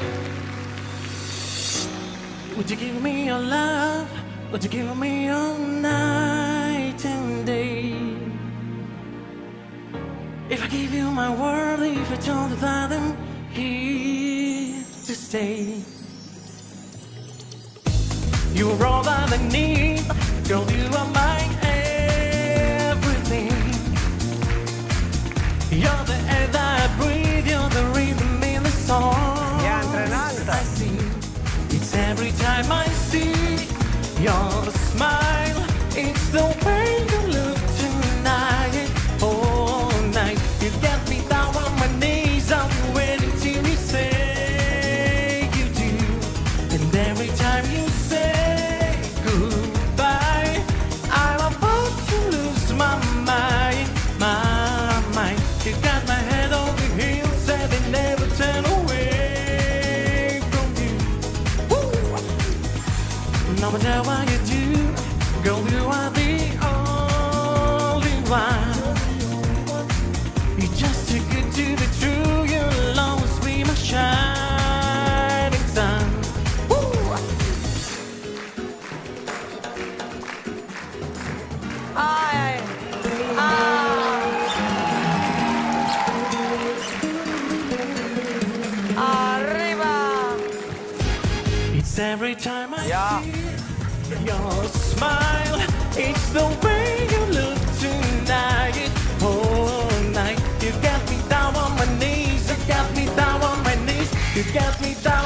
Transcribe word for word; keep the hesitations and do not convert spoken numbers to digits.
Would you give me your love? Would you give me your night and day? If I give you my world, if I told you that I'm here to stay, you're all that I need. Girl, you are my everything. You're the air that I breathe. You're the rhythm in the song I sing. It's every time I see your smile. It's the way you look tonight. All night you get me down on my knees. I'm waiting till you say you do. And every time you say goodbye, I'm about to lose my mind, my mind. You got my head over heels and they never turn away from you. Woo! No matter what you do, girl, you are the only one. You're just too good to be true. You'll always be my shining sun. Woo! Ay, ay. Arriba. It's every time I Yeah. see your smile. It's the way you look tonight. All night you got me down on my knees. You got me down on my knees. You got me down.